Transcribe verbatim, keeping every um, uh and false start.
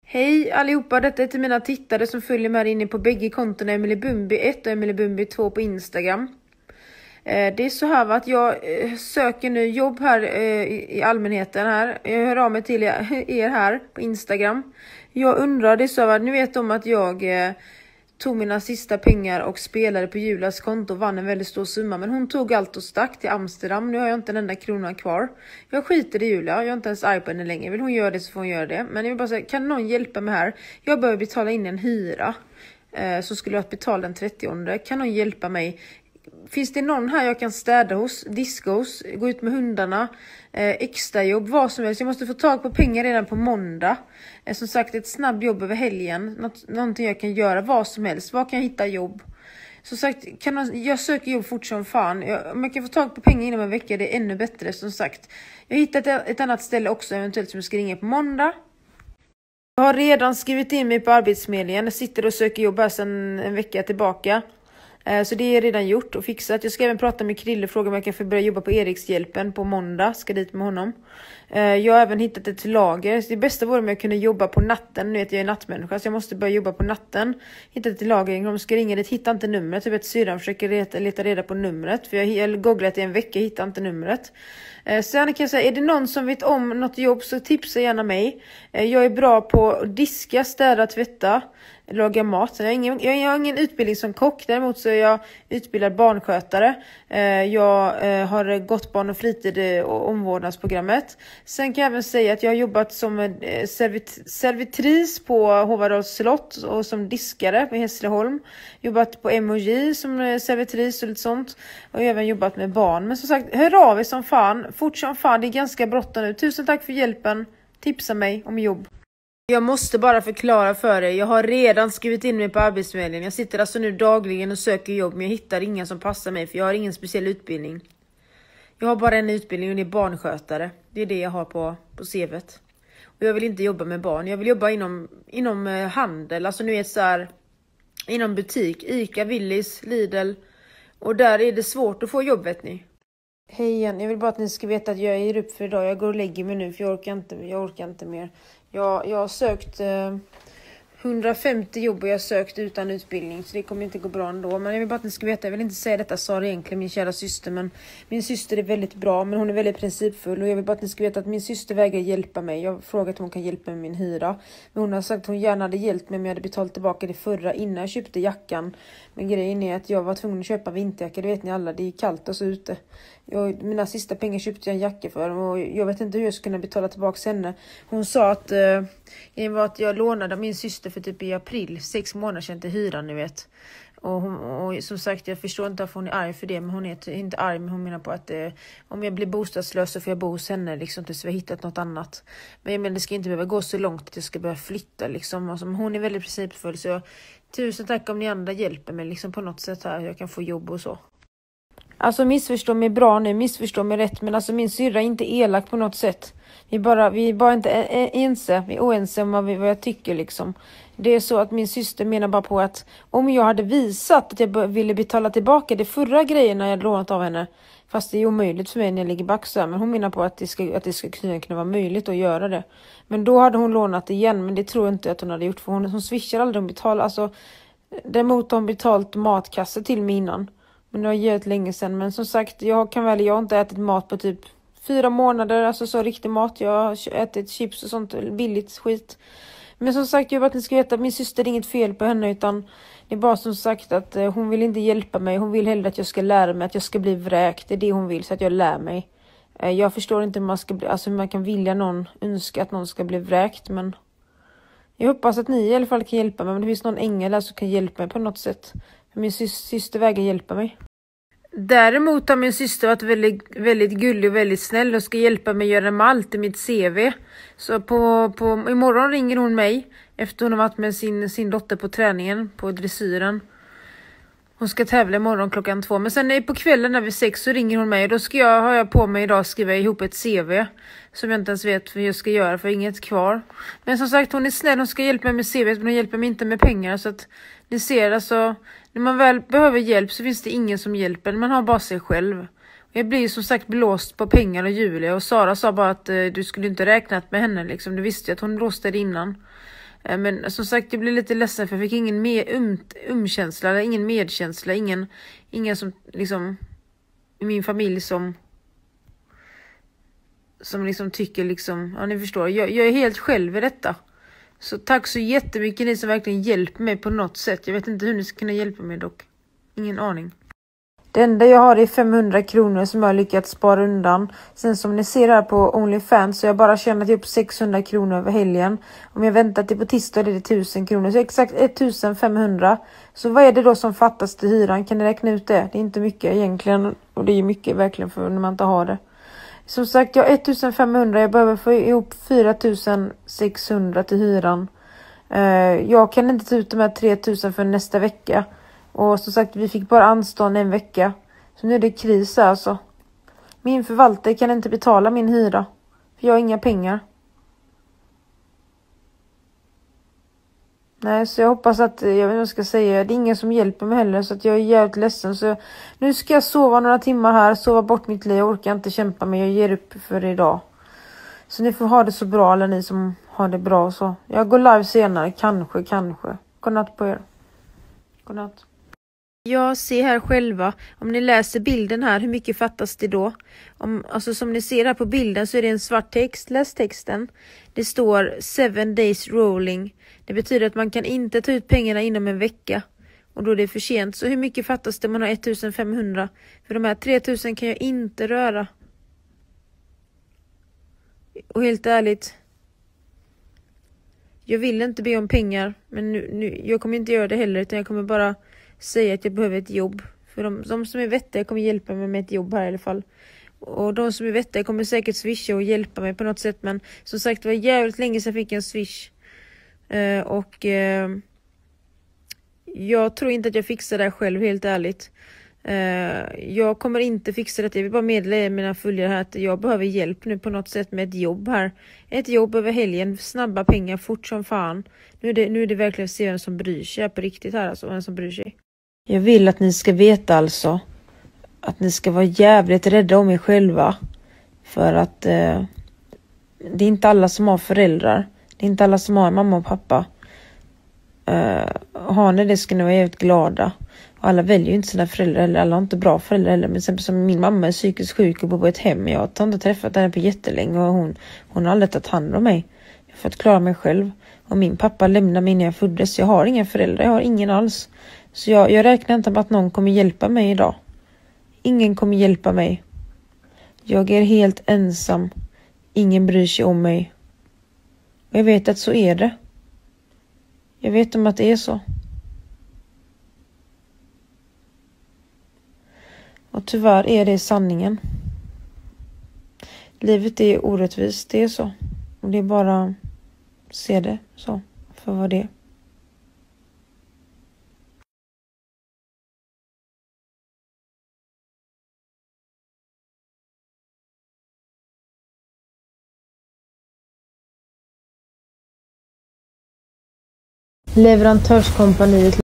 Hej allihopa, detta är till mina tittare som följer med inne på bägge kontona Emily Bumby ett och Emily Bumby två på Instagram. Det är så här att jag söker nu jobb här i allmänheten här. Jag hör av mig till er här på Instagram. Jag undrar, det är så att ni vet om att jag tog mina sista pengar och spelade på Julas konto och vann en väldigt stor summa. Men hon tog allt och stack till Amsterdam. Nu har jag inte en enda krona kvar. Jag skiter i Julia. Jag är inte ens arg på henne längre. Vill hon göra det så får hon göra det. Men jag vill bara säga, kan någon hjälpa mig här? Jag behöver betala in en hyra. Eh, så skulle jag betala den trettionde. Kan någon hjälpa mig? Finns det någon här jag kan städa hos, diska hos, gå ut med hundarna, eh, extra jobb, vad som helst. Jag måste få tag på pengar redan på måndag. Eh, som sagt, ett snabb jobb över helgen. Något, någonting jag kan göra, vad som helst. Var kan jag hitta jobb? Som sagt, kan man, jag söker jobb fort som fan. Jag, om jag kan få tag på pengar inom en vecka, det är ännu bättre. Som sagt, jag har hittat ett, ett annat ställe också, eventuellt som jag ska ringa på måndag. Jag har redan skrivit in mig på Arbetsförmedlingen. Jag sitter och söker jobb här sedan en vecka tillbaka. Så det är redan gjort och fixat. Jag ska även prata med Krille och fråga om jag kan få börja jobba på Erikshjälpen på måndag. Ska dit med honom. Jag har även hittat ett lager. Det bästa vore om jag kunde jobba på natten. Nu vet jag är nattmänniska så jag måste börja jobba på natten. Hittat ett lager. De ska ringa dit, hittar inte numret. Jag vet att syrran försöker leta, leta reda på numret. För jag har googlat i en vecka, hittar inte numret. Sen kan jag säga, är det någon som vet om något jobb så tipsa gärna mig. Jag är bra på att diska, städa, tvätta, laga mat. Jag har, ingen, jag har ingen utbildning som kock, däremot så är jag utbildad barnskötare. Jag har gått barn- och fritid- och omvårdnadsprogrammet. Sen kan jag även säga att jag har jobbat som servit, servitris på Hovardals slott och som diskare på Hässleholm. Jobbat på M och J som servitris och lite sånt. Och jag har även jobbat med barn. Men som sagt, hör av er som fan. Fort som fan, det är ganska bråttom nu. Tusen tack för hjälpen. Tipsa mig om jobb. Jag måste bara förklara för dig. Jag har redan skrivit in mig på Arbetsförmedlingen. Jag sitter alltså nu dagligen och söker jobb. Men jag hittar ingen som passar mig. För jag har ingen speciell utbildning. Jag har bara en utbildning och det är barnskötare. Det är det jag har på, på C V:t. Och jag vill inte jobba med barn. Jag vill jobba inom, inom handel. Alltså nu är det så här. Inom butik. Ica, Willys, Lidl. Och där är det svårt att få jobb, vet ni. Hej igen. Jag vill bara att ni ska veta att jag är upp för idag. Jag går och lägger mig nu för jag orkar inte, jag orkar inte mer. Jag, jag har sökt eh, hundrafemtio jobb och jag har sökt utan utbildning. Så det kommer inte gå bra ändå. Men jag vill bara att ni ska veta. Jag vill inte säga detta, Sara egentligen, min kära syster. Men min syster är väldigt bra. Men hon är väldigt principfull. Och jag vill bara att ni ska veta att min syster vägrar hjälpa mig. Jag har frågat om hon kan hjälpa med min hyra. Men hon har sagt att hon gärna hade hjälpt mig. Men jag hade betalat tillbaka det förra innan jag köpte jackan. Men grejen är att jag var tvungen att köpa vinterjacka. Det vet ni alla. Det är kallt och så ute. Jag, mina sista pengar köpte jag en jacka för. Och jag vet inte hur jag ska kunna betala tillbaka henne. Hon sa att, eh, var att jag lånade min syster för typ i april. Sex månader sedan till hyran, ni vet. Och, hon, och som sagt, jag förstår inte varför hon är arg för det. Men hon är inte arg, men hon menar på att eh, om jag blir bostadslös så får jag bo hos henne. Liksom, tills vi har hittat något annat. Men jag menar, det ska inte behöva gå så långt att jag ska börja flytta. Liksom. Alltså, hon är väldigt principfull. Så jag, tusen tack om ni andra hjälper mig liksom, på något sätt här. Jag kan få jobb och så. Alltså missförstå mig bra nu, missförstå mig rätt. Men alltså min syrra är inte elak på något sätt. Vi bara, vi är bara inte ense. Vi är oense om vad, vi, vad jag tycker liksom. Det är så att min syster menar bara på att om jag hade visat att jag ville betala tillbaka det förra grejerna jag lånat av henne. Fast det är omöjligt för mig när jag ligger back så här. Men hon menar på att det ska, att det ska kunna, kunna vara möjligt att göra det. Men då hade hon lånat igen. Men det tror jag inte att hon hade gjort. För hon, hon swishar aldrig om betala. Alltså, däremot har hon betalt matkasse till mig innan. Men det har gett länge sedan. Men som sagt, jag kan väl, jag har inte ätit mat på typ fyra månader. Alltså så riktig mat. Jag har ätit chips och sånt billigt skit. Men som sagt, jag vill att ni ska veta att min syster är inget fel på henne. Utan det är bara som sagt att eh, hon vill inte hjälpa mig. Hon vill hellre att jag ska lära mig. Att jag ska bli vräkt. Det är det hon vill, så att jag lär mig. Eh, jag förstår inte hur man ska bli, alltså hur man kan vilja någon, önska att någon ska bli vräkt. Men jag hoppas att ni i alla fall kan hjälpa mig. Men det finns någon ängel där som kan hjälpa mig på något sätt. Min sy- syster vägrar hjälpa mig. Däremot har min syster varit väldigt, väldigt gullig och väldigt snäll och ska hjälpa mig göra med allt i mitt C V. Så på, på, imorgon ringer hon mig efter hon har varit med sin, sin dotter på träningen, på dressyren. Hon ska tävla imorgon klockan två. Men sen på kvällen när vi sex så ringer hon mig. Och då ska jag, har jag på mig idag skriva ihop ett C V. Som jag inte ens vet vad jag ska göra, för inget kvar. Men som sagt, hon är snäll. Hon ska hjälpa mig med C V, men hon hjälper mig inte med pengar. Så att ni ser, alltså, när man väl behöver hjälp så finns det ingen som hjälper. Man har bara sig själv. Jag blir som sagt blåst på pengar och Julia. Och Sara sa bara att eh, du skulle inte räknat med henne. Liksom. Du visste ju att hon blåste det innan. Eh, men som sagt, jag blev lite ledsen för jag fick ingen mer um, umkänsla, eller ingen medkänsla, ingen, ingen som liksom i min familj som som liksom tycker liksom, ja ni förstår, jag, jag är helt själv i detta. Så tack så jättemycket ni som verkligen hjälper mig på något sätt. Jag vet inte hur ni ska kunna hjälpa mig dock. Ingen aning. Det enda jag har är femhundra kronor som jag har lyckats spara undan. Sen som ni ser här på OnlyFans så har jag bara tjänat upp sexhundra kronor över helgen. Om jag väntar till på tisdag är det tusen kronor. Så exakt ettusenfemhundra. Så vad är det då som fattas till hyran? Kan ni räkna ut det? Det är inte mycket egentligen. Och det är mycket verkligen för när man inte har det. Som sagt, jag har ettusenfemhundra. Jag behöver få ihop fyra tusen sexhundra till hyran. Jag kan inte ta ut de här tre tusen för nästa vecka. Och som sagt, vi fick bara anstånd en vecka. Så nu är det kris alltså. Min förvaltare kan inte betala min hyra. För jag har inga pengar. Nej, så jag hoppas att, jag vet inte vad jag ska säga, det är ingen som hjälper mig heller. Så att jag är jävligt ledsen. Så nu ska jag sova några timmar här. Sova bort mitt liv. Jag orkar inte kämpa mer. Jag ger upp för idag. Så ni får ha det så bra, eller ni som har det bra så. Jag går live senare. Kanske, kanske. Godnatt på er. Godnatt. Jag ser här själva, om ni läser bilden här, hur mycket fattas det då? Om, alltså som ni ser här på bilden så är det en svart text, läs texten. Det står seven days rolling. Det betyder att man kan inte ta ut pengarna inom en vecka. Och då är det för sent. Så hur mycket fattas det om man har ettusenfemhundra? För de här tre tusen kan jag inte röra. Och helt ärligt, jag vill inte be om pengar. Men nu, nu, jag kommer inte göra det heller, utan jag kommer bara säga att jag behöver ett jobb. För de, de som är vettiga kommer hjälpa mig med ett jobb här i alla fall. Och de som är vettiga kommer säkert swisha och hjälpa mig på något sätt. Men som sagt, det var jävligt länge sedan jag fick en swish. Uh, och uh, jag tror inte att jag fixar det här själv, helt ärligt. Uh, jag kommer inte fixa det. Jag vill bara meddela mina följare här att jag behöver hjälp nu på något sätt med ett jobb här. Ett jobb över helgen, snabba pengar, fort som fan. Nu är det, nu är det verkligen att se vem som bryr sig på riktigt här, alltså vem som bryr sig. Jag vill att ni ska veta alltså att ni ska vara jävligt rädda om er själva. För att uh, det är inte alla som har föräldrar. Det är inte alla som har mamma och pappa. Uh, har ni det ska ni vara jävligt glada. Och alla väljer ju inte sina föräldrar eller alla har inte bra föräldrar heller. Men exempel som min mamma är psykiskt sjuk och bor på ett hem. Jag har inte träffat henne på jättelänge och hon, hon har aldrig tagit hand om mig. Jag har fått klara mig själv. Och min pappa lämnade mig när jag föddes. Jag har inga föräldrar, jag har ingen alls. Så jag, jag räknar inte med att någon kommer hjälpa mig idag. Ingen kommer hjälpa mig. Jag är helt ensam. Ingen bryr sig om mig. Och jag vet att så är det. Jag vet om att det är så. Och tyvärr är det sanningen. Livet är orättvist, det är så. Och det är bara att se det så, för vad det är. Leverantörskompaniet